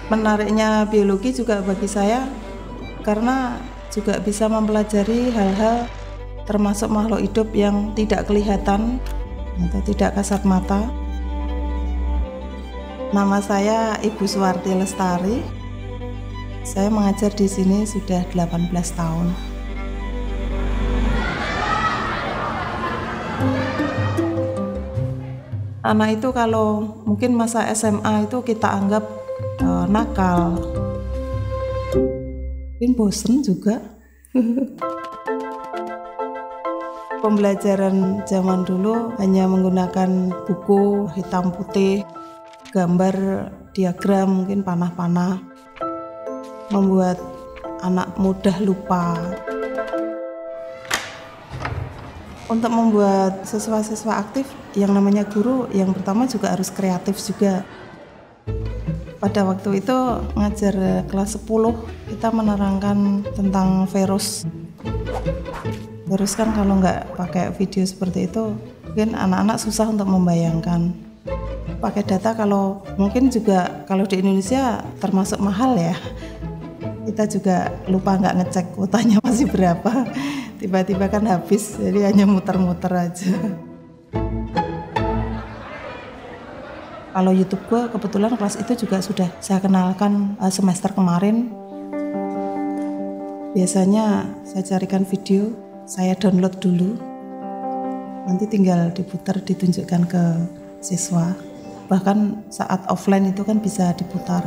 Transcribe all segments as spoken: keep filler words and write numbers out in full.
Menariknya biologi juga bagi saya karena juga bisa mempelajari hal-hal termasuk makhluk hidup yang tidak kelihatan atau tidak kasat mata. Nama saya Ibu Suwarti Lestari. Saya mengajar di sini sudah delapan belas tahun. Anak itu kalau mungkin masa S M A itu kita anggap e, nakal, mungkin bosen juga. Pembelajaran zaman dulu hanya menggunakan buku hitam putih, gambar diagram, mungkin panah-panah, membuat anak mudah lupa. Untuk membuat siswa-siswa aktif, yang namanya guru yang pertama juga harus kreatif juga. Pada waktu itu ngajar kelas sepuluh, kita menerangkan tentang virus. Virus kan kalau nggak pakai video seperti itu, mungkin anak-anak susah untuk membayangkan. Pakai data kalau mungkin juga kalau di Indonesia termasuk mahal ya. Kita juga lupa nggak ngecek kuotanya masih berapa. Tiba-tiba kan habis, jadi hanya muter-muter aja. Kalau YouTube gue kebetulan kelas itu juga sudah saya kenalkan semester kemarin. Biasanya saya carikan video, saya download dulu, nanti tinggal diputar ditunjukkan ke siswa. Bahkan saat offline itu kan bisa diputar.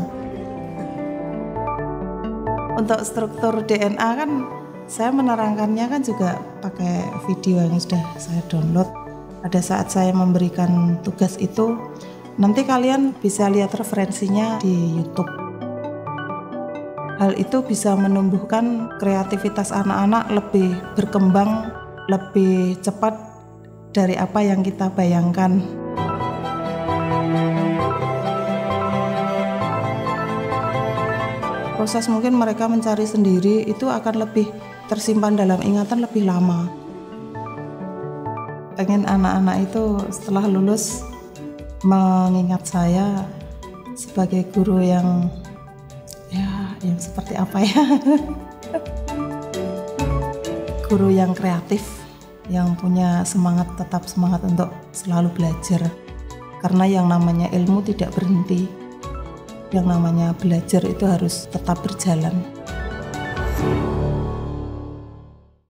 Untuk struktur D N A kan saya menerangkannya kan juga pakai video yang sudah saya download. Pada saat saya memberikan tugas itu, nanti kalian bisa lihat referensinya di YouTube. Hal itu bisa menumbuhkan kreativitas anak-anak lebih berkembang, lebih cepat dari apa yang kita bayangkan. Proses mungkin mereka mencari sendiri itu akan lebih tersimpan dalam ingatan lebih lama. Pengen anak-anak itu setelah lulus mengingat saya sebagai guru yang ya yang seperti apa ya guru yang kreatif, yang punya semangat, tetap semangat untuk selalu belajar, karena yang namanya ilmu tidak berhenti, yang namanya belajar itu harus tetap berjalan.